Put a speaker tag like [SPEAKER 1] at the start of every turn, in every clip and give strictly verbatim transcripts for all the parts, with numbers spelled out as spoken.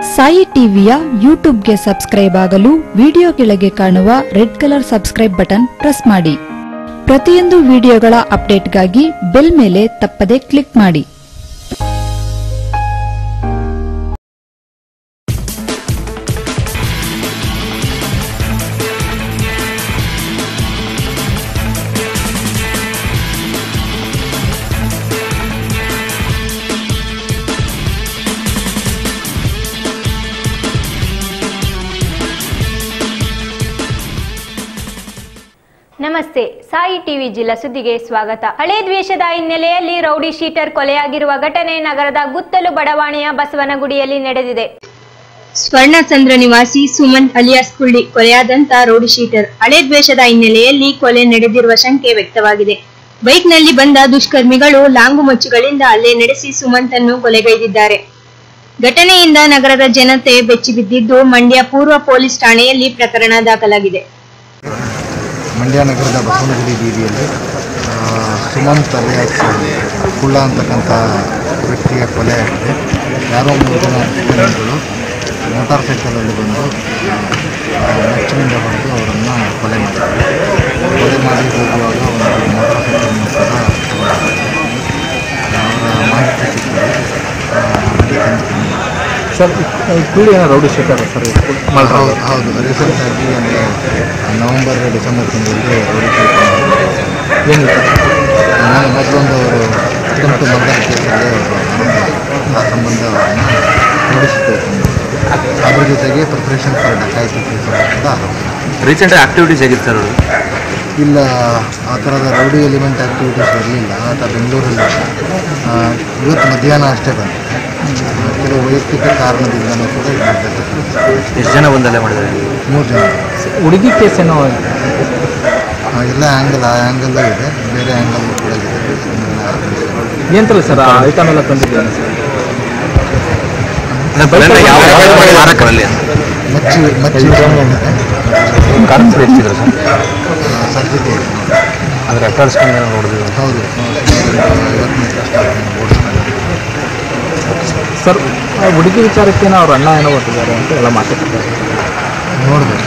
[SPEAKER 1] ಸಾಯಿ ಟಿವಿಯ ಯೂಟ್ಯೂಬ್ಗೆ ಸಬ್ಸ್ಕ್ರೈಬ್ ಆಗಲು ವಿಡಿಯೋ ಕೆಳಗೆ ಕಾಣುವ red colour subscribe button press ಮಾಡಿ. ಪ್ರತಿಯೊಂದು ವಿಡಿಯೋಗಳ ಅಪ್ಡೇಟ್ಗಾಗಿ ಬೆಲ್ ಮೇಲೆ ತಪ್ಪದೆ ಕ್ಲಿಕ್ ಮಾಡಿ.
[SPEAKER 2] ನಮಸ್ತೆ, ಸಾಯಿ ಟಿವಿ ಜಿಲ್ಲಾ ಸುದ್ದಿಗೆ ಸ್ವಾಗತ. ಹಳೆ ದ್ವೇಷದ ಹಿನ್ನೆಲೆಯಲ್ಲಿ ರೌಡಿ ಶೀಟರ್ ಕೊಲೆಯಾಗಿರುವ ಘಟನೆ ನಗರದ ಗುತ್ತಲು ಬಡಾವಣೆಯ ಬಸವನಗುಡಿಯಲ್ಲಿ ನಡೆದಿದೆ. ಸ್ವರ್ಣಚಂದ್ರ ನಿವಾಸಿ ಸುಮಂತ್ ಅಲಿಯಾಸ್ ಕುಳ್ಳಿ ಕೊಲೆಯಾದಂತ ರೌಡಿ ಶೀಟರ್. ಹಳೆ ದ್ವೇಷದ ಹಿನ್ನೆಲೆಯಲ್ಲಿ ಕೊಲೆ ನಡೆದಿರುವ ಶಂಕೆ ವ್ಯಕ್ತವಾಗಿದೆ. ಬೈಕ್ನಲ್ಲಿ ಬಂದ ದುಷ್ಕರ್ಮಿಗಳು ಲಾಂಗು ಮಚ್ಚುಗಳಿಂದ ಹಲ್ಲೆ ನಡೆಸಿ ಸುಮಂತ್ ಅನ್ನು ಕೊಲೆಗೈದಿದ್ದಾರೆ. ಘಟನೆಯಿಂದ ನಗರದ ಜನತೆ ಬೆಚ್ಚಿಬಿದ್ದಿದ್ದು ಮಂಡ್ಯ ಪೂರ್ವ ಪೊಲೀಸ್ ಠಾಣೆಯಲ್ಲಿ ಪ್ರಕರಣ ದಾಖಲಾಗಿದೆ.
[SPEAKER 3] ಮಂಡ್ಯ ನಗರದ ಬಸವನಗುಡಿ ಬೀದಿಯಲ್ಲಿ ಸುಮಂತ್ ಅಲಿಯಾಸ್ ಕುಳ್ಳ ಅಂತಕ್ಕಂಥ ವ್ಯಕ್ತಿಯ ಕೊಲೆ ಆಗಿದೆ. ಯಾರೋ ಮೂರು ಜನ ದುಷ್ಕರ್ಮಿಗಳು ಮೋಟಾರ್ ಸೈಕಲಲ್ಲಿ ಬಂದು ಮೆಚ್ಚಿನಿಂದ ಹೊಡೆದು ಅವರನ್ನು ಕೊಲೆ ಮಾಡಿದ್ದಾರೆ. ಕೊಲೆ ಮಾಡಿ ಹೋಗುವಾಗ ಒಂದು ಮೋಟಾರ್ ಸೈಕಲ್ ಕೂಡ ಅವರ ಮಾಹಿತಿ ಸಿಕ್ಕಿದೆ.
[SPEAKER 4] ಸರ್, ಕುಳ್ಳಿ ಏನೋ ರೌಡಿ ಶೀಟರ್ ಸರ್?
[SPEAKER 3] ಹೌದು ಹೌದು ರೀಸೆಂಟಾಗಿ ಅಂದರೆ ನವಂಬರ್ ಡಿಸೆಂಬರ್ ತಿಂಗಳಲ್ಲಿ ರೌಡಿ ಶೀಟರ್
[SPEAKER 4] ಏನಿಲ್ಲ.
[SPEAKER 3] ನಾನು ಮೊದಲೊಂದು ಅವರು ಅತ್ಯಂತ ಮರ್ಡರ್ ಕೇಸಲ್ಲಿ ಆ ಸಂಬಂಧವನ್ನು ರೂಢಿಸಿಕೊಂಡು ಅದ್ರ ಜೊತೆಗೆ ಪ್ರಿಪ್ರೇಷನ್ ಫಾರ್ ಡಕಾಯಿತಿ ಕೇಸಲ್ಲಿ ಕೂಡ
[SPEAKER 4] ರೀಸೆಂಟಾಗಿ ಆಕ್ಟಿವಿಟೀಸ್ ಹೇಗಿತ್ತು ಸರ್ ಅವರು?
[SPEAKER 3] ಇಲ್ಲ, ಆ ಥರದ ರೌಡಿ ಎಲಿಮೆಂಟ್ ಆ್ಯಕ್ಟಿವಿಟೀಸ್ ಇರಲಿಲ್ಲ. ಆತ ಬೆಂಗಳೂರಲ್ಲಿ ಇವತ್ತು ಮಧ್ಯಾಹ್ನ ಅಷ್ಟೇ ಬಂದು ಕೆಲವು ವೈಯಕ್ತಿಕ ಕಾರಣದಿಂದಲೂ ಕೂಡ
[SPEAKER 4] ಎಷ್ಟು ಜನ ಬಂದಲ್ಲೇ ಮಾಡಿದ್ದಾರೆ?
[SPEAKER 3] ಮೂರು ಜನ.
[SPEAKER 4] ಹುಡುಗಿ ಕೇಸ್ ಏನೋ
[SPEAKER 3] ಎಲ್ಲ ಆ್ಯಂಗಲ್ ಆ ಆ್ಯಂಗಲ್ಲೂ ಇದೆ, ಬೇರೆ ಆ್ಯಂಗಲ್ ಕೂಡ ಇದೆ.
[SPEAKER 4] ಏನಂತಲ್ಲ ಸರ್, ಆ ಐಟಮ್ ಎಲ್ಲ ತಂದಿದ್ದೇನೆ ಸರ್.
[SPEAKER 3] ಮಚ್ಚಿ ಮಚ್ಚಿ
[SPEAKER 4] ಕಾರ್ಯಕ್ರಮ ಸರ್
[SPEAKER 3] ಸದ್ಯತೆ
[SPEAKER 4] ಅದರ ರೆಕಾರ್ಡ್ಸ್ ನೋಡಿದ್ವಿ.
[SPEAKER 3] ಹೌದು,
[SPEAKER 4] ಸರ್, ಹುಡುಗಿ ವಿಚಾರಕ್ಕೇನೋ ಅವ್ರ ಅಣ್ಣ ಏನೋ ಬರ್ತಿದ್ದಾರೆ ಅಂತ ಎಲ್ಲ ಮಾತಾಡ್ತಿದ್ದಾರೆ.
[SPEAKER 3] ನೋಡಬೇಕು.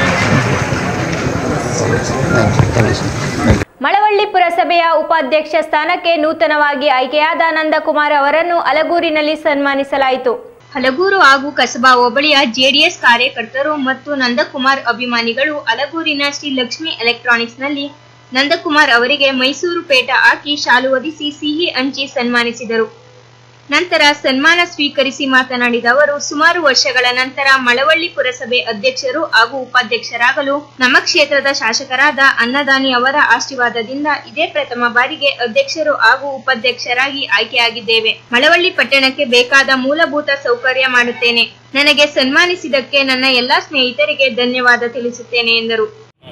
[SPEAKER 2] ಮಳವಳ್ಳಿ ಪುರಸಭೆಯ ಉಪಾಧ್ಯಕ್ಷ ಸ್ಥಾನಕ್ಕೆ ನೂತನವಾಗಿ ಆಯ್ಕೆಯಾದ ನಂದಕುಮಾರ್ ಅವರನ್ನು ಹಲಗೂರಿನಲ್ಲಿ ಸನ್ಮಾನಿಸಲಾಯಿತು. ಹಲಗೂರು ಹಾಗೂ ಕಸಬಾ ಹೋಬಳಿಯ ಜೆಡಿಎಸ್ ಕಾರ್ಯಕರ್ತರು ಮತ್ತು ನಂದಕುಮಾರ್ ಅಭಿಮಾನಿಗಳು ಹಲಗೂರಿನ ಶ್ರೀ ಲಕ್ಷ್ಮಿ ಎಲೆಕ್ಟ್ರಾನಿಕ್ಸ್ ನಲ್ಲಿ ನಂದಕುಮಾರ್ ಅವರಿಗೆ ಮೈಸೂರು ಪೇಟ ಹಾಕಿ ಶಾಲು ಹೊದಿಸಿ ಸಿಹಿ ಹಂಚಿ ಸನ್ಮಾನಿಸಿದರು. ನಂತರ ಸನ್ಮಾನ ಸ್ವೀಕರಿಸಿ ಮಾತನಾಡಿದ ಅವರು, ಸುಮಾರು ವರ್ಷಗಳ ನಂತರ ಮಳವಳ್ಳಿ ಪುರಸಭೆ ಅಧ್ಯಕ್ಷರು ಹಾಗೂ ಉಪಾಧ್ಯಕ್ಷರಾಗಲು ನಮ್ಮ ಕ್ಷೇತ್ರದ ಶಾಸಕರಾದ ಅನ್ನದಾನಿ ಅವರ ಆಶೀರ್ವಾದದಿಂದ ಇದೇ ಪ್ರಥಮ ಬಾರಿಗೆ ಅಧ್ಯಕ್ಷರು ಹಾಗೂ ಉಪಾಧ್ಯಕ್ಷರಾಗಿ ಆಯ್ಕೆಯಾಗಿದ್ದೇವೆ. ಮಳವಳ್ಳಿ ಪಟ್ಟಣಕ್ಕೆ ಬೇಕಾದ ಮೂಲಭೂತ ಸೌಕರ್ಯ ಮಾಡುತ್ತೇನೆ. ನನಗೆ ಸನ್ಮಾನಿಸಿದ್ದಕ್ಕೆ ನನ್ನ ಎಲ್ಲಾ ಸ್ನೇಹಿತರಿಗೆ ಧನ್ಯವಾದ ತಿಳಿಸುತ್ತೇನೆ ಎಂದರು.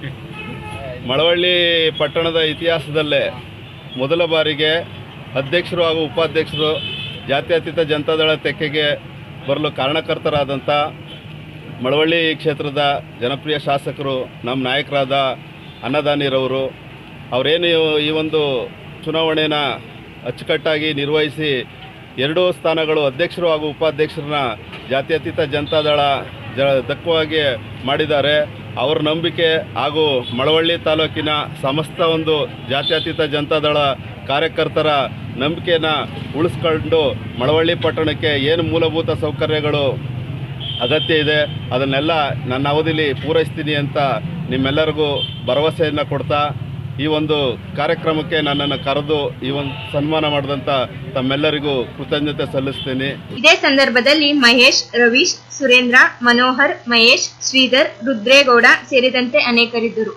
[SPEAKER 5] ಮಳವಳ್ಳಿ ಪಟ್ಟಣದ ಇತಿಹಾಸದಲ್ಲೇ ಮೊದಲ ಬಾರಿಗೆ ಅಧ್ಯಕ್ಷರು ಹಾಗೂ ಉಪಾಧ್ಯಕ್ಷರು ಜಾತ್ಯತೀತ ಜನತಾದಳ ತೆಕ್ಕೆಗೆ ಬರಲು ಕಾರಣಕರ್ತರಾದಂಥ ಮಳವಳ್ಳಿ ಕ್ಷೇತ್ರದ ಜನಪ್ರಿಯ ಶಾಸಕರು ನಮ್ಮ ನಾಯಕರಾದ ಅನ್ನದಾನಿರವರು ಅವರೇನು ಈ ಒಂದು ಚುನಾವಣೆನ ಅಚ್ಚುಕಟ್ಟಾಗಿ ನಿರ್ವಹಿಸಿ ಎರಡೂ ಸ್ಥಾನಗಳು ಅಧ್ಯಕ್ಷರು ಹಾಗೂ ಉಪಾಧ್ಯಕ್ಷರನ್ನ ಜಾತ್ಯತೀತ ಜನತಾದಳ ಜ ದಕ್ಕವಾಗಿ ಮಾಡಿದ್ದಾರೆ. ಅವರ ನಂಬಿಕೆ ಹಾಗೂ ಮಳವಳ್ಳಿ ತಾಲೂಕಿನ ಸಮಸ್ತ ಒಂದು ಜಾತ್ಯತೀತ ಜನತಾದಳ ಕಾರ್ಯಕರ್ತರ ನಂಬಿಕೆಯನ್ನು ಉಳಿಸ್ಕೊಂಡು ಮಳವಳ್ಳಿ ಪಟ್ಟಣಕ್ಕೆ ಏನು ಮೂಲಭೂತ ಸೌಕರ್ಯಗಳು ಅಗತ್ಯ ಇದೆ ಅದನ್ನೆಲ್ಲ ನನ್ನ ಅವಧಿಯಲ್ಲಿ ಪೂರೈಸ್ತೀನಿ ಅಂತ ನಿಮ್ಮೆಲ್ಲರಿಗೂ ಭರವಸೆಯನ್ನು ಕೊಡ್ತಾ ಈ ಒಂದು ಕಾರ್ಯಕ್ರಮಕ್ಕೆ ನನ್ನನ್ನು ಕರೆದು ಈ ಒಂದು ಸನ್ಮಾನ ಮಾಡಿದಂಥ ತಮ್ಮೆಲ್ಲರಿಗೂ ಕೃತಜ್ಞತೆ ಸಲ್ಲಿಸ್ತೀನಿ.
[SPEAKER 2] ಇದೇ ಸಂದರ್ಭದಲ್ಲಿ ಮಹೇಶ್, ರವೀಶ್, ಸುರೇಂದ್ರ, ಮನೋಹರ್, ಮಹೇಶ್, ಶ್ರೀಧರ್, ರುದ್ರೇಗೌಡ ಸೇರಿದಂತೆ ಅನೇಕರಿದ್ದರು.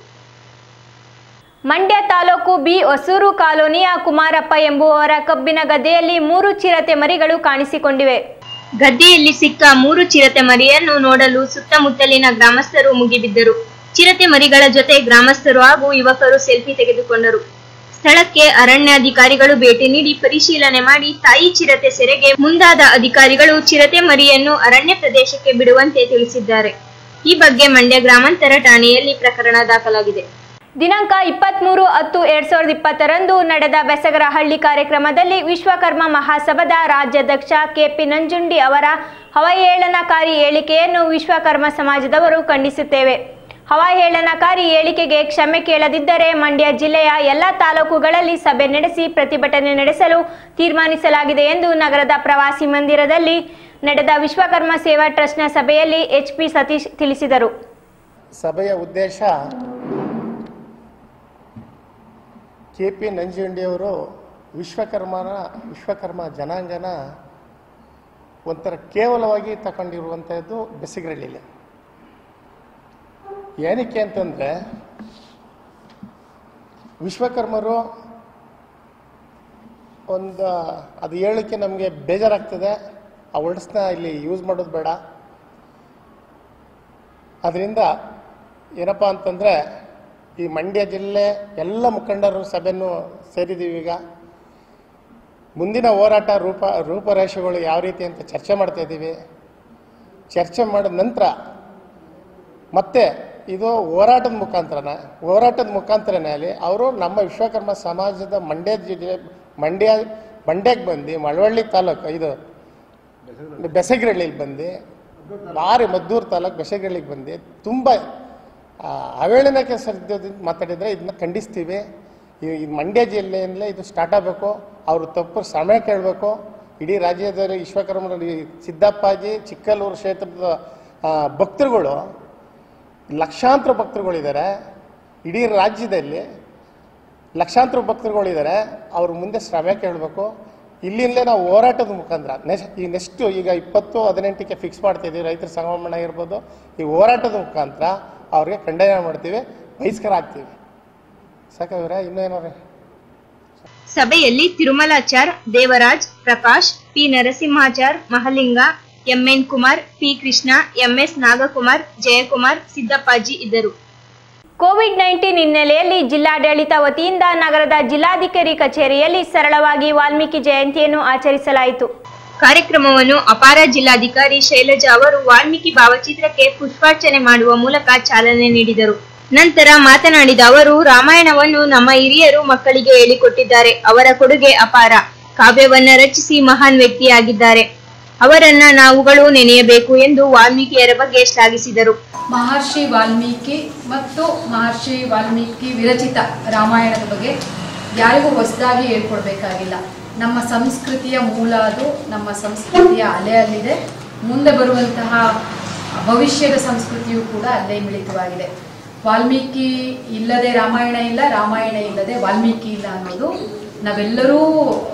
[SPEAKER 2] ಮಂಡ್ಯ ತಾಲೂಕು ಬಿ ಹೊಸೂರು ಕಾಲೋನಿಯ ಕುಮಾರಪ್ಪ ಎಂಬುವವರ ಕಬ್ಬಿನ ಗದ್ದೆಯಲ್ಲಿ ಮೂರು ಚಿರತೆ ಮರಿಗಳು ಕಾಣಿಸಿಕೊಂಡಿವೆ. ಗದ್ದೆಯಲ್ಲಿ ಸಿಕ್ಕ ಮೂರು ಚಿರತೆ ಮರಿಯನ್ನು ನೋಡಲು ಸುತ್ತಮುತ್ತಲಿನ ಗ್ರಾಮಸ್ಥರು ಮುಗಿಬಿದ್ದರು. ಚಿರತೆ ಮರಿಗಳ ಜೊತೆ ಗ್ರಾಮಸ್ಥರು ಹಾಗೂ ಯುವಕರು ಸೆಲ್ಫಿ ತೆಗೆದುಕೊಂಡರು. ಸ್ಥಳಕ್ಕೆ ಅರಣ್ಯಾಧಿಕಾರಿಗಳು ಭೇಟಿ ನೀಡಿ ಪರಿಶೀಲನೆ ಮಾಡಿ ತಾಯಿ ಚಿರತೆ ಸೆರೆಗೆ ಮುಂದಾದ ಅಧಿಕಾರಿಗಳು ಚಿರತೆ ಮರಿಯನ್ನು ಅರಣ್ಯ ಪ್ರದೇಶಕ್ಕೆ ಬಿಡುವಂತೆ ತಿಳಿಸಿದ್ದಾರೆ. ಈ ಬಗ್ಗೆ ಮಂಡ್ಯ ಗ್ರಾಮಾಂತರ ಠಾಣೆಯಲ್ಲಿ ಪ್ರಕರಣ ದಾಖಲಾಗಿದೆ. ದಿನಾಂಕ ಇಪ್ಪತ್ಮೂರು ಹತ್ತು ಎರಡ್ ಸಾವಿರದ ಇಪ್ಪತ್ತರಂದು ನಡೆದ ಬೆಸಗರಹಳ್ಳಿ ಕಾರ್ಯಕ್ರಮದಲ್ಲಿ ವಿಶ್ವಕರ್ಮ ಮಹಾಸಭಾದ ರಾಜ್ಯಾಧ್ಯಕ್ಷ ಕೆಪಿ ನಂಜುಂಡಿ ಅವರ ಅವಹೇಳನಕಾರಿ ಹೇಳಿಕೆಯನ್ನು ವಿಶ್ವಕರ್ಮ ಸಮಾಜದವರು ಖಂಡಿಸುತ್ತೇವೆ. ಅವಹೇಳನಕಾರಿ ಹೇಳಿಕೆಗೆ ಕ್ಷಮೆ ಕೇಳದಿದ್ದರೆ ಮಂಡ್ಯ ಜಿಲ್ಲೆಯ ಎಲ್ಲ ತಾಲೂಕುಗಳಲ್ಲಿ ಸಭೆ ನಡೆಸಿ ಪ್ರತಿಭಟನೆ ನಡೆಸಲು ತೀರ್ಮಾನಿಸಲಾಗಿದೆ ಎಂದು ನಗರದ ಪ್ರವಾಸಿ ಮಂದಿರದಲ್ಲಿ ನಡೆದ ವಿಶ್ವಕರ್ಮ ಸೇವಾ ಟ್ರಸ್ಟ್ನ ಸಭೆಯಲ್ಲಿ ಎಚ್ ಪಿ ಸತೀಶ್ ತಿಳಿಸಿದರು.
[SPEAKER 6] ಸಭೆಯ ಉದ್ದೇಶ ಕೆ ಪಿ ನಂಜುಂಡಿಯವರು ವಿಶ್ವಕರ್ಮನ ವಿಶ್ವಕರ್ಮ ಜನಾಂಗನ ಒಂಥರ ಕೇವಲವಾಗಿ ತಗೊಂಡಿರುವಂಥದ್ದು ಬೆಸಗರಹಳ್ಳಿಯಲ್ಲಿ. ಏನಕ್ಕೆ ಅಂತಂದರೆ ವಿಶ್ವಕರ್ಮರು ಒಂದು ಅದು ಹೇಳೋಕ್ಕೆ ನಮಗೆ ಬೇಜಾರಾಗ್ತದೆ. ಆ ವರ್ಡ್ಸ್ನ ಇಲ್ಲಿ ಯೂಸ್ ಮಾಡೋದು ಬೇಡ. ಅದರಿಂದ ಏನಪ್ಪ ಅಂತಂದರೆ ಈ ಮಂಡ್ಯ ಜಿಲ್ಲೆ ಎಲ್ಲ ಮುಖಂಡರು ಸಭೆಯನ್ನು ಸೇರಿದ್ದೀವಿ. ಈಗ ಮುಂದಿನ ಹೋರಾಟ ರೂಪ ರೂಪರೇಷೆಗಳು ಯಾವ ರೀತಿ ಅಂತ ಚರ್ಚೆ ಮಾಡ್ತಾ ಇದ್ದೀವಿ. ಚರ್ಚೆ ಮಾಡಿದ ನಂತರ ಮತ್ತೆ ಇದು ಹೋರಾಟದ ಮುಖಾಂತರನ ಹೋರಾಟದ ಮುಖಾಂತರನೇ ಅಲ್ಲಿ ಅವರು ನಮ್ಮ ವಿಶ್ವಕರ್ಮ ಸಮಾಜದ ಮಂಡ್ಯ ಜಿಲ್ಲೆ ಮಂಡ್ಯ ಮಂಡ್ಯಕ್ಕೆ ಬಂದು ಮಳವಳ್ಳಿ ತಾಲೂಕು ಇದು ಬೆಸಗರಹಳ್ಳಿಗೆ ಬಂದು ಭಾರಿ ಮದ್ದೂರು ತಾಲೂಕು ಬೆಸಗರಹಳ್ಳಿಗೆ ಬಂದು ತುಂಬ ಅವಹೇಳನಕ್ಕೆ ಸರಿದಿಂದ ಮಾತಾಡಿದರೆ ಇದನ್ನ ಖಂಡಿಸ್ತೀವಿ. ಈ ಮಂಡ್ಯ ಜಿಲ್ಲೆಯಲ್ಲೇ ಇದು ಸ್ಟಾರ್ಟ್ ಆಗಬೇಕು. ಅವರು ತಪ್ಪು ಶ್ರಮೆ ಕೇಳಬೇಕು. ಇಡೀ ರಾಜ್ಯದಲ್ಲಿ ವಿಶ್ವಕರ್ಮರಲ್ಲಿ ಸಿದ್ದಪ್ಪಾಜಿ ಚಿಕ್ಕಲ್ಲೂರು ಕ್ಷೇತ್ರದ ಭಕ್ತರುಗಳು ಲಕ್ಷಾಂತರ ಭಕ್ತರುಗಳಿದ್ದಾರೆ. ಇಡೀ ರಾಜ್ಯದಲ್ಲಿ ಲಕ್ಷಾಂತರ ಭಕ್ತರುಗಳಿದ್ದಾರೆ. ಅವ್ರ ಮುಂದೆ ಶ್ರಮೆ ಕೇಳಬೇಕು. ಇಲ್ಲಿಂದಲೇ ನಾವು ಹೋರಾಟದ ಮುಖಾಂತರ ನೆಕ್ಸ್ಟ್ ಈ ನೆಕ್ಸ್ಟು ಈಗ ಇಪ್ಪತ್ತು ಹದಿನೆಂಟಕ್ಕೆ ಫಿಕ್ಸ್ ಮಾಡ್ತಿದ್ದೀವಿ. ರೈತರ ಸಂಗಮನ ಇರ್ಬೋದು. ಈ ಹೋರಾಟದ ಮುಖಾಂತರ ಅವ್ರಿಗೆ ಖಂಡನೆ ಮಾಡ್ತೀವಿ, ಬಹಿಷ್ಕಾರ ಆಗ್ತೀವಿ. ಸಾಕವ್ರೆ ಇನ್ನೂ ಏನಾರೆ
[SPEAKER 2] ಸಭೆಯಲ್ಲಿ Tirumalachar, Devaraj, Prakash, P Narasimhachar, Mahalinga, M N Kumar, P Krishna, M S Nagakumar, Jayakumar, Siddappaji ಇದ್ದರು. ಕೋವಿಡ್ ನೈನ್ಟೀನ್ ಹಿನ್ನೆಲೆಯಲ್ಲಿ ಜಿಲ್ಲಾಡಳಿತ ವತಿಯಿಂದ ನಗರದ ಜಿಲ್ಲಾಧಿಕಾರಿ ಕಚೇರಿಯಲ್ಲಿ ಸರಳವಾಗಿ ವಾಲ್ಮೀಕಿ ಜಯಂತಿಯನ್ನು ಆಚರಿಸಲಾಯಿತು. ಕಾರ್ಯಕ್ರಮವನ್ನು ಅಪಾರ ಜಿಲ್ಲಾಧಿಕಾರಿ ಶೈಲಜಾ ಅವರು ವಾಲ್ಮೀಕಿ ಭಾವಚಿತ್ರಕ್ಕೆ ಪುಷ್ಪಾರ್ಚನೆ ಮಾಡುವ ಮೂಲಕ ಚಾಲನೆ ನೀಡಿದರು. ನಂತರ ಮಾತನಾಡಿದ ಅವರು, ರಾಮಾಯಣವನ್ನು ನಮ್ಮ ಹಿರಿಯರು ಮಕ್ಕಳಿಗೆ ಹೇಳಿಕೊಟ್ಟಿದ್ದಾರೆ. ಅವರ ಕೊಡುಗೆ ಅಪಾರ. ಕಾವ್ಯವನ್ನ ರಚಿಸಿ ಮಹಾನ್ ವ್ಯಕ್ತಿಯಾಗಿದ್ದಾರೆ. ಅವರನ್ನ ನಾವುಗಳು ನೆನೆಯಬೇಕು ಎಂದು ವಾಲ್ಮೀಕಿಯರ ಬಗ್ಗೆ ಶ್ಲಾಘಿಸಿದರು.
[SPEAKER 7] ಮಹರ್ಷಿ ವಾಲ್ಮೀಕಿ ಮತ್ತು ಮಹರ್ಷಿ ವಾಲ್ಮೀಕಿ ವಿರಚಿತ ರಾಮಾಯಣದ ಬಗ್ಗೆ ಯಾರಿಗೂ ಹೊಸದಾಗಿ ಹೇಳ್ಕೊಡ್ಬೇಕಾಗಿಲ್ಲ. ನಮ್ಮ ಸಂಸ್ಕೃತಿಯ ಮೂಲ ಅದು. ನಮ್ಮ ಸಂಸ್ಕೃತಿಯ ಅಲೆ ಅಲ್ಲಿದೆ. ಮುಂದೆ ಬರುವಂತಹ ಭವಿಷ್ಯದ ಸಂಸ್ಕೃತಿಯು ಕೂಡ ಅಲ್ಲೇ ಮಿಳಿತವಾಗಿದೆ. ವಾಲ್ಮೀಕಿ ಇಲ್ಲದೆ ರಾಮಾಯಣ ಇಲ್ಲ, ರಾಮಾಯಣ ಇಲ್ಲದೆ ವಾಲ್ಮೀಕಿ ಇಲ್ಲ ಅನ್ನೋದು ನಾವೆಲ್ಲರೂ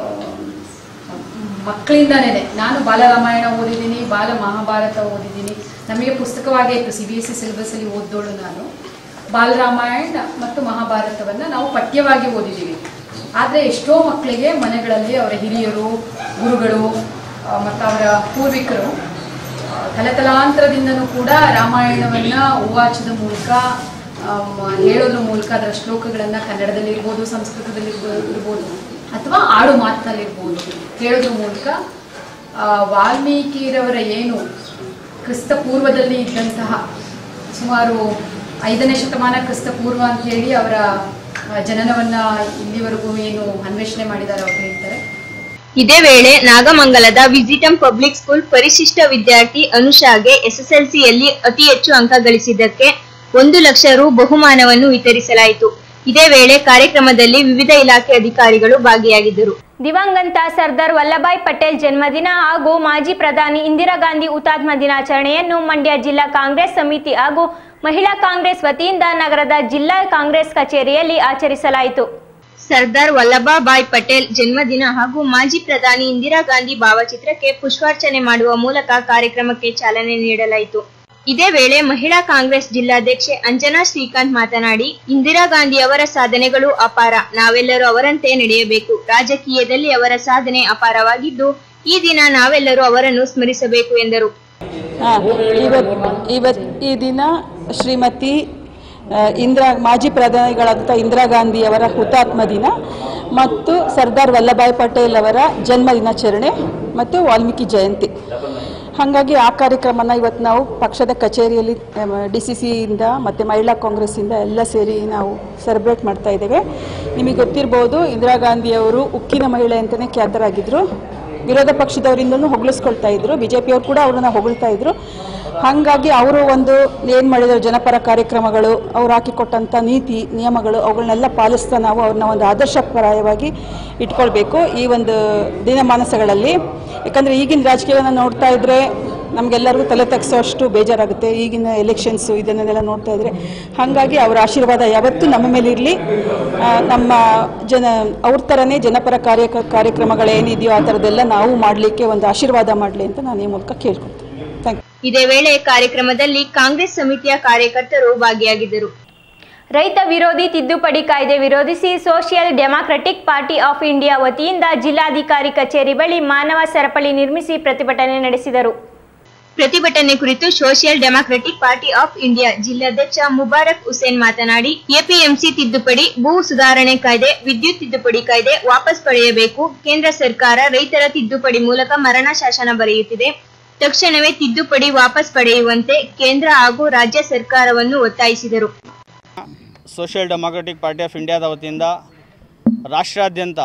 [SPEAKER 7] ಮಕ್ಕಳಿಂದನೇ. ನಾನು ಬಾಲರಾಮಾಯಣ ಓದಿದ್ದೀನಿ, ಬಾಲ ಮಹಾಭಾರತ ಓದಿದ್ದೀನಿ. ನಮಗೆ ಪುಸ್ತಕವಾಗೇ ಇತ್ತು. ಸಿ ಬಿ ಎಸ್ ಸಿ ಸಿಲೆಬಸ್ಸಲ್ಲಿ ಓದ್ದೋಳು ನಾನು. ಬಾಲರಾಮಾಯಣ ಮತ್ತು ಮಹಾಭಾರತವನ್ನು ನಾವು ಪಠ್ಯವಾಗಿ ಓದಿದ್ದೀವಿ. ಆದರೆ ಎಷ್ಟೋ ಮಕ್ಕಳಿಗೆ ಮನೆಗಳಲ್ಲಿ ಅವರ ಹಿರಿಯರು, ಗುರುಗಳು ಮತ್ತು ಅವರ ಪೂರ್ವಿಕರು ತಲೆತಲಾಂತರದಿಂದನೂ ಕೂಡ ರಾಮಾಯಣವನ್ನು ಉವಾಚದ ಮೂಲಕ ಹೇಳೋದ್ರ ಮೂಲಕ ಅದರ ಶ್ಲೋಕಗಳನ್ನು ಕನ್ನಡದಲ್ಲಿ ಇರ್ಬೋದು, ಸಂಸ್ಕೃತದಲ್ಲಿ ಇರ್ಬೋದು ಅಥವಾ ಆಡು ಮಾತಿನಲ್ಲಿರ್ಬೋದು ಹೇಳೋದ್ರ ಮೂಲಕ ವಾಲ್ಮೀಕಿರವರ ಏನು ಕ್ರಿಸ್ತ ಪೂರ್ವದಲ್ಲಿ ಇದ್ದಂತಹ ಸುಮಾರು ಐದನೇ ಶತಮಾನ ಕ್ರಿಸ್ತ ಪೂರ್ವ ಅಂತ ಹೇಳಿ ಅವರ ಜನನವನ್ನ ಇಲ್ಲಿವರೆಗೂ ಏನು ಅನ್ವೇಷಣೆ ಮಾಡಿದ್ದಾರೆ ಅವರು ಹೇಳ್ತಾರೆ.
[SPEAKER 2] ಇದೇ ವೇಳೆ ನಾಗಮಂಗಲದ ವಿಜಿಟಂ ಪಬ್ಲಿಕ್ ಸ್ಕೂಲ್ ಪರಿಶಿಷ್ಟ ವಿದ್ಯಾರ್ಥಿ ಅನುಷಾಗೆ ಎಸ್ಎಸ್ಎಲ್ಸಿಯಲ್ಲಿ ಅತಿ ಹೆಚ್ಚು ಅಂಕ ಗಳಿಸಿದ್ದಕ್ಕೆ ಒಂದು ಲಕ್ಷ ರು ಬಹುಮಾನವನ್ನು ವಿತರಿಸಲಾಯಿತು. ಇದೇ ವೇಳೆ ಕಾರ್ಯಕ್ರಮದಲ್ಲಿ ವಿವಿಧ ಇಲಾಖೆ ಅಧಿಕಾರಿಗಳು ಭಾಗಿಯಾಗಿದ್ದರು. ದಿವಂಗತ ಸರ್ದಾರ್ ವಲ್ಲಭಾಯ್ ಪಟೇಲ್ ಜನ್ಮದಿನ ಹಾಗೂ ಮಾಜಿ ಪ್ರಧಾನಿ ಇಂದಿರಾ ಗಾಂಧಿ ಹುತಾತ್ಮ ದಿನಾಚರಣೆಯನ್ನು ಮಂಡ್ಯ ಜಿಲ್ಲಾ ಕಾಂಗ್ರೆಸ್ ಸಮಿತಿ ಹಾಗೂ ಮಹಿಳಾ ಕಾಂಗ್ರೆಸ್ ವತಿಯಿಂದ ನಗರದ ಜಿಲ್ಲಾ ಕಾಂಗ್ರೆಸ್ ಕಚೇರಿಯಲ್ಲಿ ಆಚರಿಸಲಾಯಿತು. ಸರ್ದಾರ್ ವಲ್ಲಭಭಾಯ್ ಪಟೇಲ್ ಜನ್ಮದಿನ ಹಾಗೂ ಮಾಜಿ ಪ್ರಧಾನಿ ಇಂದಿರಾ ಗಾಂಧಿ ಭಾವಚಿತ್ರಕ್ಕೆ ಪುಷ್ಪಾರ್ಚನೆ ಮಾಡುವ ಮೂಲಕ ಕಾರ್ಯಕ್ರಮಕ್ಕೆ ಚಾಲನೆ ನೀಡಲಾಯಿತು. ಇದೇ ವೇಳೆ ಮಹಿಳಾ ಕಾಂಗ್ರೆಸ್ ಜಿಲ್ಲಾಧ್ಯಕ್ಷೆ ಅಂಜನಾ ಶ್ರೀಕಾಂತ್ ಮಾತನಾಡಿ, ಇಂದಿರಾ ಗಾಂಧಿ ಅವರ ಸಾಧನೆಗಳು ಅಪಾರ. ನಾವೆಲ್ಲರೂ ಅವರಂತೆ ನಡೆಯಬೇಕು. ರಾಜಕೀಯದಲ್ಲಿ ಅವರ ಸಾಧನೆ ಅಪಾರವಾಗಿದ್ದು ಈ ದಿನ ನಾವೆಲ್ಲರೂ ಅವರನ್ನು ಸ್ಮರಿಸಬೇಕು ಎಂದರು.
[SPEAKER 8] ಈ ದಿನ ಶ್ರೀಮತಿ ಇಂದಿರಾ ಮಾಜಿ ಪ್ರಧಾನಿಗಳಾದ ಇಂದಿರಾ ಗಾಂಧಿ ಅವರ ಹುತಾತ್ಮ ದಿನ ಮತ್ತು ಸರ್ದಾರ್ ವಲ್ಲಭಾಯ್ ಪಟೇಲ್ ಅವರ ಜನ್ಮ ದಿನಾಚರಣೆ ಮತ್ತು ವಾಲ್ಮೀಕಿ ಜಯಂತಿ. ಹಾಗಾಗಿ ಆ ಕಾರ್ಯಕ್ರಮನ ಇವತ್ತು ನಾವು ಪಕ್ಷದ ಕಚೇರಿಯಲ್ಲಿ ಡಿ ಸಿ ಸಿಯಿಂದ ಮತ್ತು ಮಹಿಳಾ ಕಾಂಗ್ರೆಸ್ಸಿಂದ ಎಲ್ಲ ಸೇರಿ ನಾವು ಸೆಲೆಬ್ರೇಟ್ ಮಾಡ್ತಾ ಇದ್ದೇವೆ. ನಿಮಗೆ ಗೊತ್ತಿರ್ಬೋದು, ಇಂದಿರಾ ಗಾಂಧಿಯವರು ಉಕ್ಕಿನ ಮಹಿಳೆ ಅಂತಲೇ ಖ್ಯಾತರಾಗಿದ್ದರು. ವಿರೋಧ ಪಕ್ಷದವರಿಂದಲೂ ಹೊಗಳಿಸ್ಕೊಳ್ತಾ ಇದ್ರು, ಬಿ ಜೆ ಪಿಯವರು ಕೂಡ ಅವ್ರನ್ನ ಹೊಗಳ್ತಾ ಇದ್ರು. ಹಾಗಾಗಿ ಅವರು ಒಂದು ಏನು ಮಾಡಿದ್ರು, ಜನಪರ ಕಾರ್ಯಕ್ರಮಗಳು, ಅವ್ರು ಹಾಕಿಕೊಟ್ಟಂಥ ನೀತಿ ನಿಯಮಗಳು ಅವುಗಳನ್ನೆಲ್ಲ ಪಾಲಿಸ್ತಾ ನಾವು ಅವ್ರನ್ನ ಒಂದು ಆದರ್ಶಪ್ರಾಯವಾಗಿ ಇಟ್ಕೊಳ್ಬೇಕು ಈ ಒಂದು ದಿನಮಾನಸಗಳಲ್ಲಿ. ಯಾಕಂದರೆ ಈಗಿನ ರಾಜಕೀಯವನ್ನು ನೋಡ್ತಾ ಇದ್ದರೆ ನಮಗೆಲ್ಲರಿಗೂ ತಲೆ ತಗ್ಸೋಷ್ಟು ಬೇಜಾರಾಗುತ್ತೆ, ಈಗಿನ ಎಲೆಕ್ಷನ್ಸು ಇದನ್ನೆಲ್ಲ ನೋಡ್ತಾ ಇದ್ರೆ. ಹಾಗಾಗಿ ಅವರ ಆಶೀರ್ವಾದ ಯಾವತ್ತೂ ನಮ್ಮ ಮೇಲೆ ಇರಲಿ. ನಮ್ಮ ಜನ ಅವ್ರ ಥರನೇ ಜನಪರ ಕಾರ್ಯ ಕಾರ್ಯಕ್ರಮಗಳೇನಿದೆಯೋ ಆ ಥರದ್ದೆಲ್ಲ ನಾವು ಮಾಡಲಿಕ್ಕೆ ಒಂದು ಆಶೀರ್ವಾದ ಮಾಡಲಿ ಅಂತ ನಾನು ಈ ಮೂಲಕ ಕೇಳ್ಕೊಳ್ತೀನಿ. Thank you.
[SPEAKER 2] ಇದೇ ವೇಳೆ ಕಾರ್ಯಕ್ರಮದಲ್ಲಿ ಕಾಂಗ್ರೆಸ್ ಸಮಿತಿಯ ಕಾರ್ಯಕರ್ತರು ಭಾಗಿಯಾಗಿದ್ದರು. ರೈತ ವಿರೋಧಿ ತಿದ್ದುಪಡಿ ಕಾಯ್ದೆ ವಿರೋಧಿಸಿ social democratic party of India ವತಿಯಿಂದ ಜಿಲ್ಲಾಧಿಕಾರಿ ಕಚೇರಿ ಬಳಿ ಮಾನವ ಸರಪಳಿ ನಿರ್ಮಿಸಿ ಪ್ರತಿಭಟನೆ ನಡೆಸಿದರು. ಪ್ರತಿಭಟನೆ ಕುರಿತು social democratic party of India ಜಿಲ್ಲಾಧ್ಯಕ್ಷ ಮುಬಾರಕ್ ಹುಸೇನ್ ಮಾತನಾಡಿ, ಎಪಿಎಂಸಿ ತಿದ್ದುಪಡಿ, ಭೂ ಸುಧಾರಣೆ ಕಾಯ್ದೆ, ವಿದ್ಯುತ್ ತಿದ್ದುಪಡಿ ಕಾಯ್ದೆ ವಾಪಸ್ ಪಡೆಯಬೇಕು. ಕೇಂದ್ರ ಸರ್ಕಾರ ರೈತರ ತಿದ್ದುಪಡಿ ಮೂಲಕ ಮರಣ ಶಾಸನ ಬರೆಯುತ್ತಿದೆ. ತಕ್ಷಣವೇ ತಿದ್ದುಪಡಿ ವಾಪಸ್ ಪಡೆಯುವಂತೆ ಕೇಂದ್ರ ಹಾಗೂ ರಾಜ್ಯ ಸರ್ಕಾರವನ್ನು ಒತ್ತಾಯಿಸಿದರು.
[SPEAKER 9] ಸೋಷಿಯಲ್ ಡೆಮಾಕ್ರೆಟಿಕ್ ಪಾರ್ಟಿ ಆಫ್ ಇಂಡಿಯಾದ ವತಿಯಿಂದ ರಾಷ್ಟ್ರಾದ್ಯಂತ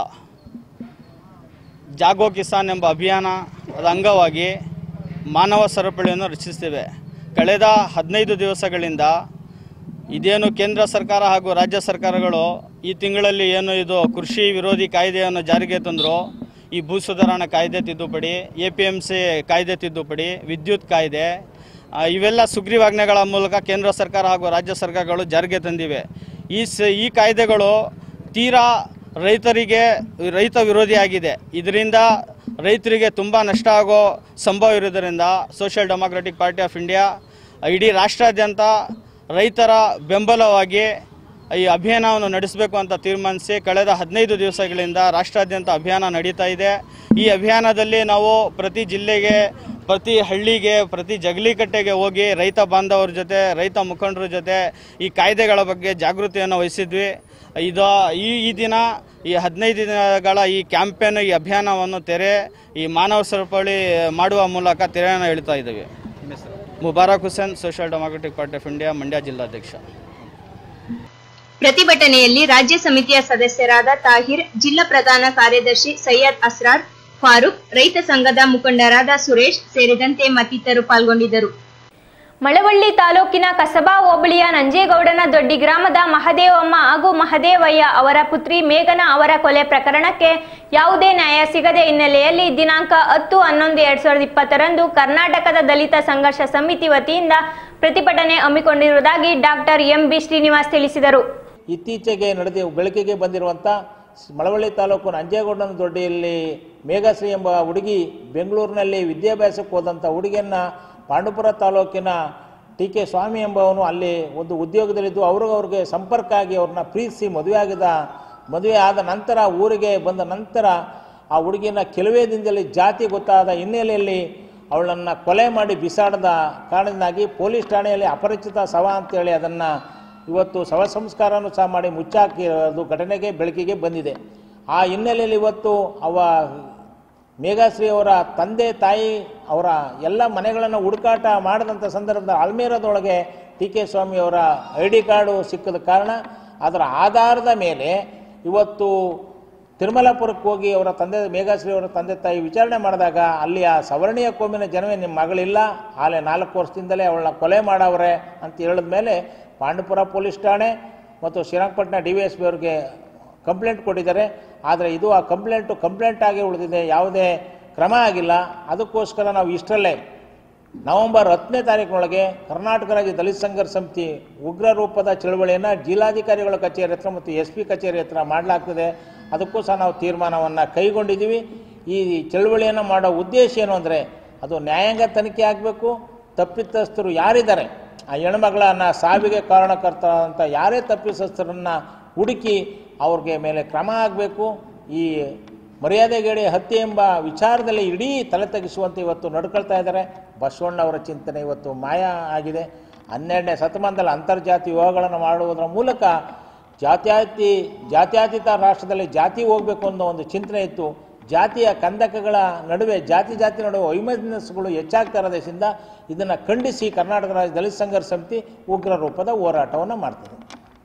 [SPEAKER 9] ಜಾಗೋ ಕಿಸಾನ್ ಎಂಬ ಅಭಿಯಾನದ ಅಂಗವಾಗಿ ಮಾನವ ಸರಪಳಿಯನ್ನು ರಚಿಸುತ್ತೇವೆ. ಕಳೆದ ಹದಿನೈದು ದಿವಸಗಳಿಂದ ಇದೇನು ಕೇಂದ್ರ ಸರ್ಕಾರ ಹಾಗೂ ರಾಜ್ಯ ಸರ್ಕಾರಗಳು ಈ ತಿಂಗಳಲ್ಲಿ ಏನು ಇದು ಕೃಷಿ ವಿರೋಧಿ ಕಾಯ್ದೆಯನ್ನು ಜಾರಿಗೆ ತಂದರು, ಈ ಭೂ ಸುಧಾರಣಾ ಕಾಯ್ದೆ ತಿದ್ದುಪಡಿ, ಎ ಪಿ ಎಮ್ ಸಿ ಕಾಯ್ದೆ ತಿದ್ದುಪಡಿ, ವಿದ್ಯುತ್ ಕಾಯ್ದೆ, ಇವೆಲ್ಲ ಸುಗ್ರೀವಾಜ್ಞೆಗಳ ಮೂಲಕ ಕೇಂದ್ರ ಸರ್ಕಾರ ಹಾಗೂ ರಾಜ್ಯ ಸರ್ಕಾರಗಳು ಜಾರಿಗೆ ತಂದಿವೆ. ಈ ಸ ಈ ಕಾಯ್ದೆಗಳು ತೀರಾ ರೈತರಿಗೆ ರೈತ ವಿರೋಧಿಯಾಗಿದೆ. ಇದರಿಂದ ರೈತರಿಗೆ ತುಂಬ ನಷ್ಟ ಆಗೋ ಸಂಭವ ಇರೋದರಿಂದ social democratic party of India ಇಡೀ ರಾಷ್ಟ್ರಾದ್ಯಂತ ರೈತರ ಬೆಂಬಲವಾಗಿ ಈ ಅಭಿಯಾನವನ್ನು ನಡೆಸಬೇಕು ಅಂತ ತೀರ್ಮಾನಿಸಿ ಕಳೆದ ಹದಿನೈದು ದಿವಸಗಳಿಂದ ರಾಷ್ಟ್ರಾದ್ಯಂತ ಅಭಿಯಾನ ನಡೀತಾ ಇದೆ. ಈ ಅಭಿಯಾನದಲ್ಲಿ ನಾವು ಪ್ರತಿ ಜಿಲ್ಲೆಗೆ, ಪ್ರತಿ ಹಳ್ಳಿಗೆ, ಪ್ರತಿ ಜಗಲಿಕಟ್ಟೆಗೆ ಹೋಗಿ ರೈತ ಬಾಂಧವರ ಜೊತೆ, ರೈತ ಮುಖಂಡರ ಜೊತೆ ಈ ಕಾಯ್ದೆಗಳ ಬಗ್ಗೆ ಜಾಗೃತಿಯನ್ನು ವಹಿಸಿದ್ವಿ. ಇದು ಈ ಈ ದಿನ ಈ ಹದಿನೈದು ದಿನಗಳ ಈ ಕ್ಯಾಂಪೇನ್, ಈ ಅಭಿಯಾನವನ್ನು ತೆರೆ ಈ ಮಾನವ ಸರಪಳಿ ಮಾಡುವ ಮೂಲಕ ತೆರೆಯನ್ನು ಹೇಳ್ತಾ ಇದ್ದೀವಿ. Mubarak Hussain, social democratic party of India, Mandya ಜಿಲ್ಲಾಧ್ಯಕ್ಷ.
[SPEAKER 2] ಪ್ರತಿಭಟನೆಯಲ್ಲಿ ರಾಜ್ಯ ಸಮಿತಿಯ ಸದಸ್ಯರಾದ ತಾಹಿರ್, ಜಿಲ್ಲಾ ಪ್ರಧಾನ ಕಾರ್ಯದರ್ಶಿ ಸೈಯದ್ ಅಸ್ರಾರ್, ಫಾರೂಕ್, ರೈತ ಸಂಘದ ಮುಖಂಡರಾದ ಸುರೇಶ್ ಸೇರಿದಂತೆ ಮತ್ತಿತರರು ಪಾಲ್ಗೊಂಡಿದ್ದರು. ಮಳವಳ್ಳಿ ತಾಲೂಕಿನ ಕಸಬಾ ಹೋಬಳಿಯ ನಂಜೇಗೌಡನ ದೊಡ್ಡಿ ಗ್ರಾಮದ ಮಹದೇವಮ್ಮ ಹಾಗೂ ಮಹದೇವಯ್ಯ ಅವರ ಪುತ್ರಿ ಮೇಘನಾ ಅವರ ಕೊಲೆ ಪ್ರಕರಣಕ್ಕೆ ಯಾವುದೇ ನ್ಯಾಯ ಸಿಗದ ಹಿನ್ನೆಲೆಯಲ್ಲಿ ದಿನಾಂಕ ಹತ್ತು ಹನ್ನೊಂದು ಎರಡ್ ಸಾವಿರದ ಇಪ್ಪತ್ತರಂದು ಕರ್ನಾಟಕದ ದಲಿತ ಸಂಘರ್ಷ ಸಮಿತಿ ವತಿಯಿಂದ ಪ್ರತಿಭಟನೆ ಹಮ್ಮಿಕೊಂಡಿರುವುದಾಗಿ ಡಾಕ್ಟರ್ ಎಂ ಬಿ ಶ್ರೀನಿವಾಸ್ ತಿಳಿಸಿದರು.
[SPEAKER 10] ಇತ್ತೀಚೆಗೆ ನಡೆದ ಬೆಳಕಿಗೆ ಬಂದಿರುವಂಥ ಮಳವಳ್ಳಿ ತಾಲೂಕು ನಂಜೇಗೌಡನ ದೊಡ್ಡಿಯಲ್ಲಿ ಮೇಘಶ್ರೀ ಎಂಬ ಹುಡುಗಿ ಬೆಂಗಳೂರಿನಲ್ಲಿ ವಿದ್ಯಾಭ್ಯಾಸಕ್ಕೆ ಹೋದಂಥ ಹುಡುಗಿಯನ್ನು ಪಾಂಡುಪುರ ತಾಲೂಕಿನ ಟಿ ಕೆ ಸ್ವಾಮಿ ಎಂಬವನು ಅಲ್ಲಿ ಒಂದು ಉದ್ಯೋಗದಲ್ಲಿದ್ದು ಅವ್ರಿಗೆ ಅವ್ರಿಗೆ ಸಂಪರ್ಕ ಆಗಿ ಅವ್ರನ್ನ ಪ್ರೀತಿಸಿ ಮದುವೆ ಆಗಿದ. ಮದುವೆ ಆದ ನಂತರ ಊರಿಗೆ ಬಂದ ನಂತರ ಆ ಹುಡುಗಿನ ಕೆಲವೇ ದಿನದಲ್ಲಿ ಜಾತಿ ಗೊತ್ತಾದ ಹಿನ್ನೆಲೆಯಲ್ಲಿ ಅವಳನ್ನು ಕೊಲೆ ಮಾಡಿ ಬಿಸಾಡದ ಕಾರಣದಿಂದಾಗಿ ಪೊಲೀಸ್ ಠಾಣೆಯಲ್ಲಿ ಅಪರಿಚಿತ ಶವ ಅಂತೇಳಿ ಅದನ್ನು ಇವತ್ತು ಶವ ಸಂಸ್ಕಾರನೂ ಸಹ ಮಾಡಿ ಮುಚ್ಚಾಕಿರೋದು ಘಟನೆಗೆ ಬೆಳಕಿಗೆ ಬಂದಿದೆ. ಆ ಹಿನ್ನೆಲೆಯಲ್ಲಿ ಇವತ್ತು ಅವ ಮೇಘಶ್ರೀ ಅವರ ತಂದೆ ತಾಯಿ ಅವರ ಎಲ್ಲ ಮನೆಗಳನ್ನು ಹುಡುಕಾಟ ಮಾಡಿದಂಥ ಸಂದರ್ಭದಲ್ಲಿ ಅಲ್ಮೇರದೊಳಗೆ ಟಿ ಕೆ ಸ್ವಾಮಿ ಅವರ ಐ ಡಿ ಕಾರ್ಡು ಸಿಕ್ಕದ ಕಾರಣ ಅದರ ಆಧಾರದ ಮೇಲೆ ಇವತ್ತು ತಿರುಮಲಾಪುರಕ್ಕೆ ಹೋಗಿ ಅವರ ತಂದೆ ಮೇಘಶ್ರೀ ಅವರ ತಂದೆ ತಾಯಿ ವಿಚಾರಣೆ ಮಾಡಿದಾಗ ಅಲ್ಲಿ ಆ ಸವರ್ಣೀಯ ಕೋಮಿನ ಜನವೇ ನಿಮ್ಮ ಮಗಳಿಲ್ಲ, ಆಲೆ ನಾಲ್ಕು ವರ್ಷದಿಂದಲೇ ಅವಳನ್ನ ಕೊಲೆ ಮಾಡವ್ರೆ ಅಂತ ಹೇಳಿದ ಮೇಲೆ ಪಾಂಡುಪುರ ಪೊಲೀಸ್ ಠಾಣೆ ಮತ್ತು Srirangapatna D V S P ಅವರಿಗೆ ಕಂಪ್ಲೇಂಟ್ ಕೊಟ್ಟಿದ್ದಾರೆ. ಆದರೆ ಇದು ಆ ಕಂಪ್ಲೇಂಟು ಕಂಪ್ಲೇಂಟ್ ಆಗಿ ಉಳಿದಿದೆ, ಯಾವುದೇ ಕ್ರಮ ಆಗಿಲ್ಲ. ಅದಕ್ಕೋಸ್ಕರ ನಾವು ಇಷ್ಟರಲ್ಲೇ ನವೆಂಬರ್ ಹತ್ತನೇ ತಾರೀಕಿನೊಳಗೆ ಕರ್ನಾಟಕ ರಾಜ್ಯ ದಲಿತ ಸಂಘರ್ಷ ಸಮಿತಿ ಉಗ್ರ ರೂಪದ ಚಳವಳಿಯನ್ನು ಜಿಲ್ಲಾಧಿಕಾರಿಗಳ ಕಚೇರಿ ಹತ್ರ ಮತ್ತು ಎಸ್ ಪಿ ಕಚೇರಿ ಹತ್ರ ಮಾಡಲಾಗ್ತದೆ. ಅದಕ್ಕೂ ಸಹ ನಾವು ತೀರ್ಮಾನವನ್ನು ಕೈಗೊಂಡಿದ್ದೀವಿ. ಈ ಚಳವಳಿಯನ್ನು ಮಾಡೋ ಉದ್ದೇಶ ಏನು ಅಂದರೆ ಅದು ನ್ಯಾಯಾಂಗ ತನಿಖೆ ಆಗಬೇಕು. ತಪ್ಪಿತಸ್ಥರು ಯಾರಿದ್ದಾರೆ, ಆ ಹೆಣ್ಮಗಳನ್ನ ಸಾವಿಗೆ ಕಾರಣಕರ್ತ ಅಂತ ಯಾರೇ ತಪ್ಪಿತಸ್ಥರನ್ನು ಹುಡುಕಿ ಅವ್ರಿಗೆ ಮೇಲೆ ಕ್ರಮ ಆಗಬೇಕು. ಈ ಮರ್ಯಾದೆಗೇಡಿ ಹತ್ಯೆ ಎಂಬ ವಿಚಾರದಲ್ಲಿ ಇಡೀ ತಲೆ ತಗ್ಗಿಸುವಂತೆ ಇವತ್ತು ನಡ್ಕೊಳ್ತಾ ಇದ್ದಾರೆ. ಬಸವಣ್ಣವರ ಚಿಂತನೆ ಇವತ್ತು ಮಾಯ ಆಗಿದೆ. ಹನ್ನೆರಡನೇ ಶತಮಾನದಲ್ಲಿ ಅಂತರ್ಜಾತಿ ವಿವಾಹಗಳನ್ನು ಮಾಡುವುದರ ಮೂಲಕ ಜಾತ್ಯಾತಿ ಜಾತ್ಯತೀತ ರಾಷ್ಟ್ರದಲ್ಲಿ ಜಾತಿ ಹೋಗಬೇಕು ಅನ್ನೋ ಒಂದು ಚಿಂತನೆ ಇತ್ತು. ಜಾತಿಯ ಕಂದಕಗಳ ನಡುವೆ ಜಾತಿ ಜಾತಿ ನಡುವೆ ವೈಮನಸ್ಸುಗಳು ಹೆಚ್ಚಾಗ್ತಾ ಇರೋದ್ರಿಂದ ಇದನ್ನು ಖಂಡಿಸಿ ಕರ್ನಾಟಕ ರಾಜ್ಯ ದಲಿತ ಸಂಘರ್ಷ ಸಮಿತಿ ಉಗ್ರ ರೂಪದ ಹೋರಾಟವನ್ನು ಮಾಡ್ತದೆ.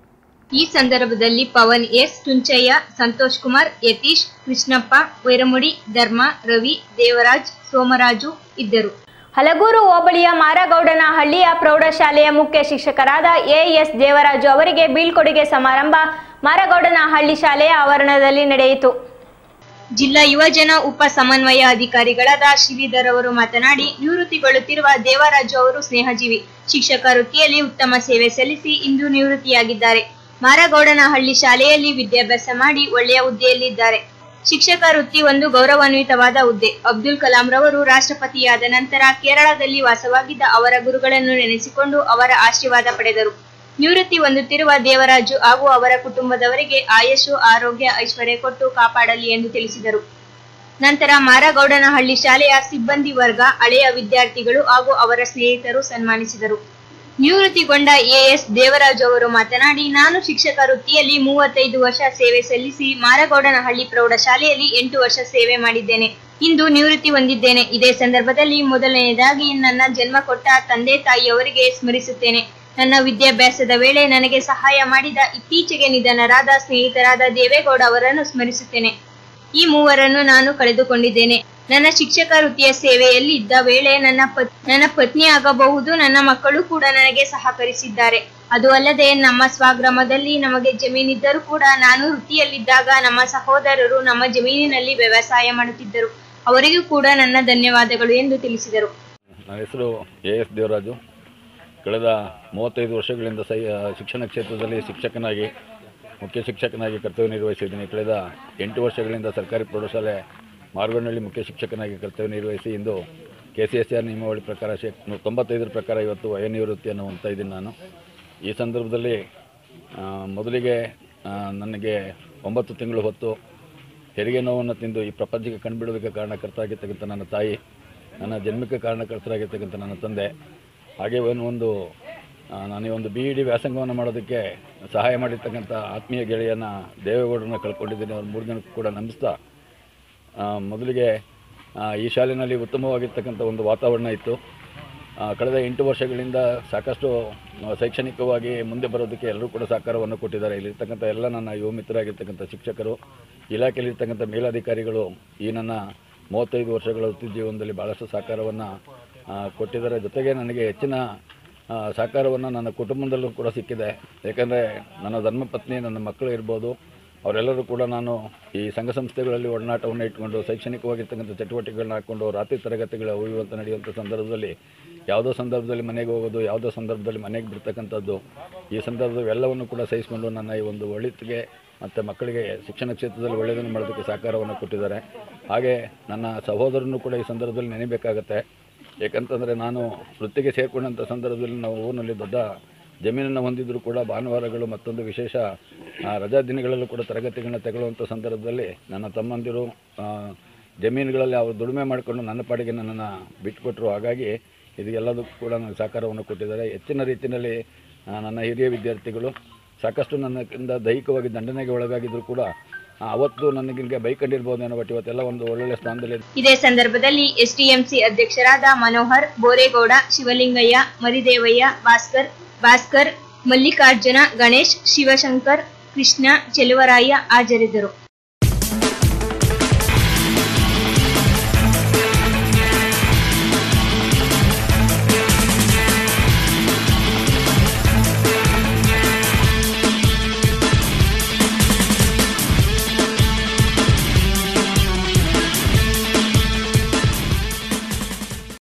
[SPEAKER 2] ಈ ಸಂದರ್ಭದಲ್ಲಿ ಪವನ್ ಎಸ್, ತುಂಚಯ್ಯ, ಸಂತೋಷ್ ಕುಮಾರ್, ಯತೀಶ್, ಕೃಷ್ಣಪ್ಪ, ವೈರಮುಡಿ, ಧರ್ಮ, ರವಿ, ದೇವರಾಜ್, ಸೋಮರಾಜು ಇದ್ದರು. ಹಲಗೂರು ಹೋಬಳಿಯ ಮಾರಗೌಡನಹಳ್ಳಿಯ ಪ್ರೌಢಶಾಲೆಯ ಮುಖ್ಯ ಶಿಕ್ಷಕರಾದ ಎ ಎಸ್ ದೇವರಾಜು ಅವರಿಗೆ ಬೀಳ್ಕೊಡುಗೆ ಸಮಾರಂಭ ಮಾರಗೌಡನಹಳ್ಳಿ ಶಾಲೆಯ ಆವರಣದಲ್ಲಿ ನಡೆಯಿತು. ಜಿಲ್ಲಾ ಯುವಜನ ಉಪ ಸಮನ್ವಯ ಅಧಿಕಾರಿಗಳಾದ ಶ್ರೀಧರ್ ಅವರು ಮಾತನಾಡಿ, ನಿವೃತ್ತಿಗೊಳ್ಳುತ್ತಿರುವ ದೇವರಾಜು ಅವರು ಸ್ನೇಹಜೀವಿ, ಶಿಕ್ಷಕ ವೃತ್ತಿಯಲ್ಲಿ ಉತ್ತಮ ಸೇವೆ ಸಲ್ಲಿಸಿ ಇಂದು ನಿವೃತ್ತಿಯಾಗಿದ್ದಾರೆ. ಮಾರಗೌಡನಹಳ್ಳಿ ಶಾಲೆಯಲ್ಲಿ ವಿದ್ಯಾಭ್ಯಾಸ ಮಾಡಿ ಒಳ್ಳೆಯ ಹುದ್ದೆಯಲ್ಲಿದ್ದಾರೆ. ಶಿಕ್ಷಕ ವೃತ್ತಿ ಒಂದು ಗೌರವಾನ್ವಿತವಾದ ಹುದ್ದೆ. ಅಬ್ದುಲ್ ಕಲಾಂ ರವರು ರಾಷ್ಟ್ರಪತಿಯಾದ ನಂತರ ಕೇರಳದಲ್ಲಿ ವಾಸವಾಗಿದ್ದ ಅವರ ಗುರುಗಳನ್ನು ನೆನೆಸಿಕೊಂಡು ಅವರ ಆಶೀರ್ವಾದ ಪಡೆದರು. ನಿವೃತ್ತಿ ಹೊಂದುತ್ತಿರುವ ದೇವರಾಜು ಹಾಗೂ ಅವರ ಕುಟುಂಬದವರಿಗೆ ಆಯಸ್ಸು, ಆರೋಗ್ಯ, ಐಶ್ವರ್ಯ ಕೊಟ್ಟು ಕಾಪಾಡಲಿ ಎಂದು ತಿಳಿಸಿದರು. ನಂತರ ಮಾರಗೌಡನಹಳ್ಳಿ ಶಾಲೆಯ ಸಿಬ್ಬಂದಿ ವರ್ಗ, ಹಳೆಯ ವಿದ್ಯಾರ್ಥಿಗಳು ಹಾಗೂ ಅವರ ಸ್ನೇಹಿತರು ಸನ್ಮಾನಿಸಿದರು. ನಿವೃತ್ತಿಗೊಂಡ ಎ ಎಸ್ ದೇವರಾಜು ಅವರು ಮಾತನಾಡಿ, ನಾನು ಶಿಕ್ಷಕ ವೃತ್ತಿಯಲ್ಲಿ ಮೂವತ್ತೈದು ವರ್ಷ ಸೇವೆ ಸಲ್ಲಿಸಿ ಮಾರಗೌಡನಹಳ್ಳಿ ಪ್ರೌಢಶಾಲೆಯಲ್ಲಿ ಎಂಟು ವರ್ಷ ಸೇವೆ ಮಾಡಿದ್ದೇನೆ. ಇಂದು ನಿವೃತ್ತಿ ಹೊಂದಿದ್ದೇನೆ. ಇದೇ ಸಂದರ್ಭದಲ್ಲಿ ಮೊದಲನೆಯದಾಗಿ ನನ್ನ ಜನ್ಮ ಕೊಟ್ಟ ತಂದೆ ತಾಯಿಯವರಿಗೆ ಸ್ಮರಿಸುತ್ತೇನೆ. ನನ್ನ ವಿದ್ಯಾಭ್ಯಾಸದ ವೇಳೆ ನನಗೆ ಸಹಾಯ ಮಾಡಿದ ಇತ್ತೀಚೆಗೆ ನಿಧನರಾದ ಸ್ನೇಹಿತರಾದ ದೇವೇಗೌಡ ಅವರನ್ನು ಸ್ಮರಿಸುತ್ತೇನೆ. ಈ ಮೂವರನ್ನು ನಾನು ಕಳೆದುಕೊಂಡಿದ್ದೇನೆ. ನನ್ನ ಶಿಕ್ಷಕ ವೃತ್ತಿಯ ಸೇವೆಯಲ್ಲಿ ಇದ್ದ ವೇಳೆ ನನ್ನ ಪತ್ ನನ್ನ ಪತ್ನಿ ಆಗಬಹುದು, ನನ್ನ ಮಕ್ಕಳು ಕೂಡ ನನಗೆ ಸಹಕರಿಸಿದ್ದಾರೆ. ಅದು ಅಲ್ಲದೆ ನಮ್ಮ ಸ್ವಗ್ರಾಮದಲ್ಲಿ ನಮಗೆ ಜಮೀನಿದ್ದರೂ ಕೂಡ ನಾನು ವೃತ್ತಿಯಲ್ಲಿದ್ದಾಗ ನಮ್ಮ ಸಹೋದರರು ನಮ್ಮ ಜಮೀನಿನಲ್ಲಿ ವ್ಯವಸಾಯ ಮಾಡುತ್ತಿದ್ದರು. ಅವರಿಗೂ ಕೂಡ ನನ್ನ ಧನ್ಯವಾದಗಳು ಎಂದು ತಿಳಿಸಿದರು.
[SPEAKER 11] ನನ್ನ ಹೆಸರು ಎ ಎಸ್ ದೇವರಾಜು. ಕಳೆದ ಮೂವತ್ತೈದು ವರ್ಷಗಳಿಂದ ಸೈ ಶಿಕ್ಷಣ ಕ್ಷೇತ್ರದಲ್ಲಿ ಶಿಕ್ಷಕನಾಗಿ ಮುಖ್ಯ ಶಿಕ್ಷಕನಾಗಿ ಕರ್ತವ್ಯ ನಿರ್ವಹಿಸಿದ್ದೀನಿ. ಕಳೆದ ಎಂಟು ವರ್ಷಗಳಿಂದ ಸರ್ಕಾರಿ ಪ್ರೌಢಶಾಲೆ ಮಾರಗೌಡನಹಳ್ಳಿ ಮುಖ್ಯ ಶಿಕ್ಷಕನಾಗಿ ಕರ್ತವ್ಯ ನಿರ್ವಹಿಸಿ ಇಂದು ಕೆ ಸಿ ಎಸ್ ಆರ್ ನಿಯಮಾವಳಿ ಪ್ರಕಾರ ಶೇ ತೊಂಬತ್ತೈದರ ಪ್ರಕಾರ ಇವತ್ತು ವಯೋನಿವೃತ್ತಿಯನ್ನು ಹೊಂದ್ತಾ ಇದ್ದೀನಿ ನಾನು. ಈ ಸಂದರ್ಭದಲ್ಲಿ ಮೊದಲಿಗೆ ನನಗೆ ಒಂಬತ್ತು ತಿಂಗಳು ಹೊತ್ತು ಹೆರಿಗೆ ನೋವನ್ನು ತಿಂದು ಈ ಪ್ರಪಂಚಕ್ಕೆ ಕಂಡುಬಿಡೋದಕ್ಕೆ ಕಾರಣಕರ್ತರಾಗಿರ್ತಕ್ಕಂಥ ನನ್ನ ತಾಯಿ, ನನ್ನ ಜನ್ಮಕ್ಕೆ ಕಾರಣಕರ್ತರಾಗಿರ್ತಕ್ಕಂಥ ನನ್ನ ತಂದೆ, ಹಾಗೆ ಒಂದು ನಾನು ಒಂದು ಬಿ ಇ ಡಿ ವ್ಯಾಸಂಗವನ್ನು ಮಾಡೋದಕ್ಕೆ ಸಹಾಯ ಮಾಡಿರ್ತಕ್ಕಂಥ ಆತ್ಮೀಯ ಗೆಳೆಯನ ದೇವೇಗೌಡರನ್ನ ಕಳ್ಕೊಂಡಿದ್ದೀನಿ. ಅವ್ರು ಮೂರು ಜನಕ್ಕೂ ಕೂಡ ನಮಿಸ್ತಾ, ಮೊದಲಿಗೆ ಈ ಶಾಲೆಯಲ್ಲಿ ಉತ್ತಮವಾಗಿರ್ತಕ್ಕಂಥ ಒಂದು ವಾತಾವರಣ ಇತ್ತು. ಕಳೆದ ಎಂಟು ವರ್ಷಗಳಿಂದ ಸಾಕಷ್ಟು ಶೈಕ್ಷಣಿಕವಾಗಿ ಮುಂದೆ ಬರೋದಕ್ಕೆ ಎಲ್ಲರೂ ಕೂಡ ಸಹಕಾರವನ್ನು ಕೊಟ್ಟಿದ್ದಾರೆ. ಇಲ್ಲಿರ್ತಕ್ಕಂಥ ಎಲ್ಲ ನನ್ನ ಯುವ ಮಿತ್ರರಾಗಿರ್ತಕ್ಕಂಥ ಶಿಕ್ಷಕರು, ಇಲಾಖೆಯಲ್ಲಿರ್ತಕ್ಕಂಥ ಮೇಲಧಿಕಾರಿಗಳು ಈ ನನ್ನ ಮೂವತ್ತೈದು ವರ್ಷಗಳ ವೃತ್ತಿ ಜೀವನದಲ್ಲಿ ಭಾಳಷ್ಟು ಸಹಕಾರವನ್ನು ಕೊಟ್ಟಿದ್ದಾರೆ. ಜೊತೆಗೆ ನನಗೆ ಹೆಚ್ಚಿನ ಸಹಕಾರವನ್ನು ನನ್ನ ಕುಟುಂಬದಲ್ಲೂ ಕೂಡ ಸಿಕ್ಕಿದೆ. ಏಕೆಂದರೆ ನನ್ನ ಧರ್ಮಪತ್ನಿ, ನನ್ನ ಮಕ್ಕಳು ಇರ್ಬೋದು, ಅವರೆಲ್ಲರೂ ಕೂಡ ನಾನು ಈ ಸಂಘ ಸಂಸ್ಥೆಗಳಲ್ಲಿ ಒಡನಾಟವನ್ನು ಇಟ್ಕೊಂಡು ಶೈಕ್ಷಣಿಕವಾಗಿರ್ತಕ್ಕಂಥ ಚಟುವಟಿಕೆಗಳನ್ನ ಹಾಕ್ಕೊಂಡು ರಾತ್ರಿ ತರಗತಿಗಳು ಒಯ್ಯುವಂಥ ನಡೆಯುವಂಥ ಸಂದರ್ಭದಲ್ಲಿ ಯಾವುದೋ ಸಂದರ್ಭದಲ್ಲಿ ಮನೆಗೆ ಹೋಗೋದು, ಯಾವುದೋ ಸಂದರ್ಭದಲ್ಲಿ ಮನೆಗೆ ಬಿಡ್ತಕ್ಕಂಥದ್ದು, ಈ ಸಂದರ್ಭದಲ್ಲಿ ಎಲ್ಲವನ್ನು ಕೂಡ ಸಹಿಸಿಕೊಂಡು ನನ್ನ ಈ ಒಂದು ಒಳಿತಿಗೆ ಮತ್ತು ಮಕ್ಕಳಿಗೆ ಶಿಕ್ಷಣ ಕ್ಷೇತ್ರದಲ್ಲಿ ಒಳ್ಳೆಯದನ್ನು ಮಾಡೋದಕ್ಕೆ ಸಹಕಾರವನ್ನು ಕೊಟ್ಟಿದ್ದಾರೆ. ಹಾಗೆ ನನ್ನ ಸಹೋದರನೂ ಕೂಡ ಈ ಸಂದರ್ಭದಲ್ಲಿ ನೆನೆಯಬೇಕಾಗತ್ತೆ. ಏಕೆಂತಂದರೆ ನಾನು ವೃತ್ತಿಗೆ ಸೇರಿಕೊಂಡಂಥ ಸಂದರ್ಭದಲ್ಲಿ ನಾವು ಊರಿನಲ್ಲಿ ದೊಡ್ಡ ಜಮೀನನ್ನು ಹೊಂದಿದ್ದರೂ ಕೂಡ ಭಾನುವಾರಗಳು ಮತ್ತೊಂದು ವಿಶೇಷ ರಜಾ ದಿನಗಳಲ್ಲೂ ಕೂಡ ತರಗತಿಗಳನ್ನ ತಗೊಳ್ಳುವಂಥ ಸಂದರ್ಭದಲ್ಲಿ ನನ್ನ ತಮ್ಮಂದಿರು ಜಮೀನುಗಳಲ್ಲಿ ಅವರು ದುಡಿಮೆ ಮಾಡಿಕೊಂಡು ನನ್ನ ಪಾಡಿಗೆ ನನ್ನನ್ನು ಬಿಟ್ಟುಕೊಟ್ಟರು. ಹಾಗಾಗಿ ಇದೆಲ್ಲದಕ್ಕೂ ಕೂಡ ನನಗೆ ಸಹಕಾರವನ್ನು ಕೊಟ್ಟಿದ್ದಾರೆ. ಹೆಚ್ಚಿನ ರೀತಿಯಲ್ಲಿ ನನ್ನ ಹಿರಿಯ ವಿದ್ಯಾರ್ಥಿಗಳು ಸಾಕಷ್ಟು ನನ್ನಿಂದ ದೈಹಿಕವಾಗಿ ದಂಡನೆಗೆ ಒಳಗಾಗಿದ್ದರೂ ಕೂಡ ಅವತ್ತು ನನಗೆ ಬೈಕಂಡಿರ್ಬೋದೇನೋ, ಬಟ್ ಇವತ್ತೆಲ್ಲ ಒಂದು ಒಳ್ಳೊಳ್ಳೆ ಸ್ಥಾನದಲ್ಲಿ.
[SPEAKER 2] ಇದೇ ಸಂದರ್ಭದಲ್ಲಿ ಎಸ್ಡಿಎಂಸಿ ಅಧ್ಯಕ್ಷರಾದ ಮನೋಹರ್, ಬೋರೇಗೌಡ, ಶಿವಲಿಂಗಯ್ಯ, ಮರಿದೇವಯ್ಯ, ಭಾಸ್ಕರ್ ಭಾಸ್ಕರ್ ಮಲ್ಲಿಕಾರ್ಜುನ, ಗಣೇಶ್, ಶಿವಶಂಕರ್, ಕೃಷ್ಣ, ಚೆಲುವರಾಯ ಹಾಜರಿದ್ದರು.